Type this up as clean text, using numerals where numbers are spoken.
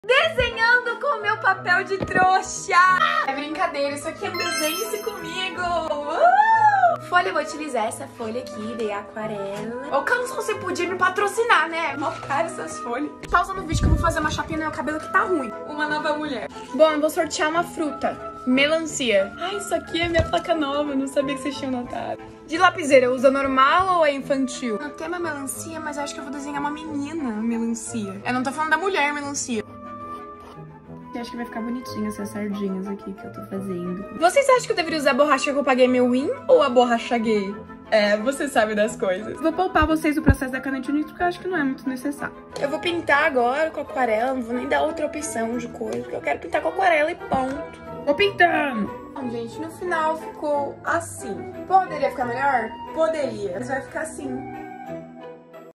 Desenhando com o meu papel de trouxa. É brincadeira, isso aqui é um desenho-se comigo. Folha, eu vou utilizar essa folha aqui de aquarela. Ô, Canson, você podia me patrocinar, né? Mó caro essas folhas. Pausa no vídeo que eu vou fazer uma chapinha no meu cabelo que tá ruim. Uma nova mulher. Bom, eu vou sortear uma fruta. Melancia. Ai, isso aqui é minha placa nova, eu não sabia que vocês tinham notado. De lapiseira, usa normal ou é infantil? No tema melancia, mas eu acho que eu vou desenhar uma menina melancia. Eu não tô falando da mulher melancia. Eu acho que vai ficar bonitinho essas sardinhas aqui que eu tô fazendo. Vocês acham que eu deveria usar a borracha que eu paguei meu win ou a borracha gay? É, você sabe das coisas. Vou poupar vocês o processo da caneta unida porque eu acho que não é muito necessário. Eu vou pintar agora com aquarela, não vou nem dar outra opção de cor, porque eu quero pintar com aquarela e ponto. Vou pintando! Bom, gente, no final ficou assim. Poderia ficar melhor? Poderia. Mas vai ficar assim.